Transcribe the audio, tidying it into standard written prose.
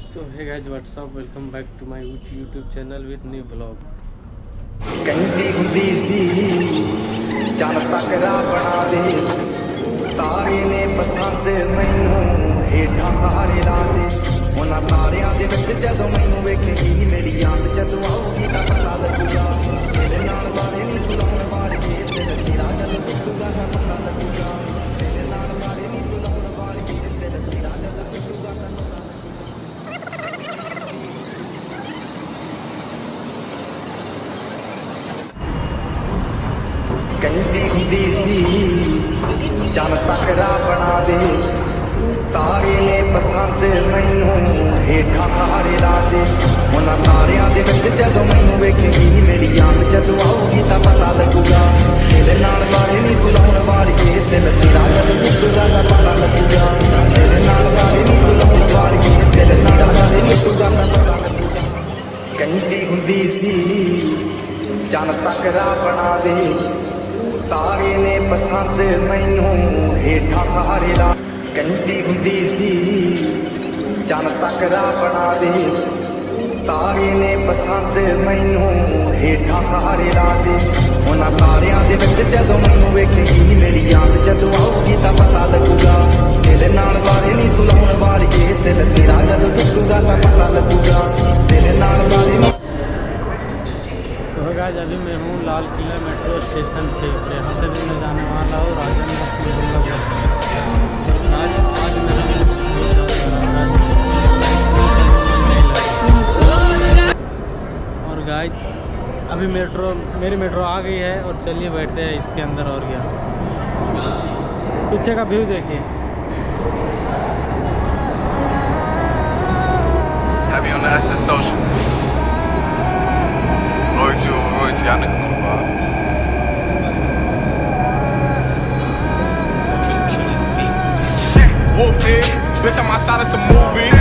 So hey guys, what's up? Welcome back to my YouTube channel with new vlog. ਕਹਿੰਦੀ ਹੁੰਦੀ ਸੀ ਚੱਲ ਟਕਰਾ ਬਣਾ ਦੇ ਤਾਰੇ ਨੇ ਪਸੰਦ ਮੈਨੂੰ ਹੇਠਾਂ ਸਹਾਰੇ ਲਾ ਦੇ ਉਹਨਾਂ ਤਾਰਿਆਂ ਦੇ ਵਿੱਚ ਜਦੋਂ ਮੈਨੂੰ ਵੇਖੇਗੀ ਮੇਰੀ ਯਾਦ ਜਦੋਂ ਆਊਗੀ ਤਾਂ ਪਤਾ ਲੱਗੂਗਾ ਤੇਰੇ ਨਾਲ ਵਾਰੇ ਨਹੀਂ ਤੁਲਾਉਣ ਵਾਲੇ ਦਿਲ ਤੇਰਾ ਜਦੋਂ ਟੁੱਟੂਗਾ ਤਾਂ ਪਤਾ ਲੱਗੂਗਾ ਤੇਰੇ ਨਾਲ ਵਾਰੇ ਨਹੀਂ ਤੁਲਾਉਣ ਵਾਲੇ ਦਿਲ ਤੇਰਾ ਜਦੋਂ ਟੁੱਟੂਗਾ ਤਾਂ ਕਹਿੰਦੀ ਹੁੰਦੀ ਸੀ ਚੱਲ ਟਕਰਾ ਬਣਾ ਦੇ ਤਾਰੇ ਨੇ ਪਸੰਦ ਮੈਨੂੰ ਹੇਠਾਂ ਸਹਾਰੇ ਲਾ ਦੇ ਉਹਨਾਂ ਤਾਰਿਆਂ ਦੇ ਵਿੱਚ ਜਦੋਂ ਮੈਨੂੰ ਵੇਖੇਗੀ ਮੇਰੀ ਯਾਦ ਜਦੋਂ ਆਊਗੀ ਤਾਂ ਪਤਾ ਲੱਗੂਗਾ ਤੇਰੇ ਨਾਲ ਵਾਰੇ ਨਹੀਂ ਤੁਲਾਉਣ ਵਾਲੀ ਦਿਲ ਤੇਰਾ ਜਦੋਂ ਟੁੱਟੂਗਾ ਤਾਂ ਪਤਾ ਲੱਗੂਗਾ ਤੇਰੇ ਨਾਲ ਵਾਰੇ ਨਹੀਂ ਤੁਲਾਉਣ ਵਾਲੀ ਦਿਲ ਤੇਰਾ ਵਾਰੇ ਨਹੀਂ ਟੁੱਟੂਗਾ ਤਾਂ ਪਤਾ ਲੱਗੂਗਾ ਕਹਿੰਦੀ ਹੁੰਦੀ ਸੀ ਚੱਲ ਟਕਰਾ ਬਣਾ ਦੇ ਤਾਰੇ ਨੇ ਪਸੰਦ ਮੈਨੂੰ ਹੇਠਾਂ ਸਹਾਰੇ ਲਾ ਕਹਿੰਦੀ ਹੁੰਦੀ ਸੀ ਚੱਲ ਟਕਰਾ ਬਣਾ ਦੇ ਤਾਰੇ ਨੇ ਪਸੰਦ ਮੈਨੂੰ ਹੇਠਾਂ ਸਹਾਰੇ ਲਾ ਦੇ ਉਹਨਾਂ ਤਾਰਿਆਂ ਦੇ ਵਿੱਚ ਜਦੋਂ ਮੈਨੂੰ ਵੇਖੇਗੀ ਮੇਰੀ ਯਾਦ ਜਦੋਂ ਆਊਗੀ ਤਾਂ ਪਤਾ ਲੱਗੂਗਾ ਤੇਰੇ ਨਾਲ ਵਾਰੇ ਨਹੀਂ ਤੁਲਾਉਣ ਵਾਲੀ ਦਿਲ ਤੇਰਾ ਜਦੋਂ ਟੁੱਟੂਗਾ ਤਾਂ ਪਤਾ ਲੱਗੂਗਾ ਤੇਰੇ ਨਾਲ ਵਾਰੇ ਨਹੀਂ। तो गाइस अभी मैं हूँ लाल किला मेट्रो स्टेशन पे, यहाँ से भी मैं जाने वाला हूँ राजनाथ आज मेरा और गाइस अभी मेरी मेट्रो आ गई है और चलिए बैठते हैं इसके अंदर। और क्या पीछे का व्यू देखिए। Happy on the SS Social. Royalty, I know about. Whoop it, bitch, I'm outside of some movie.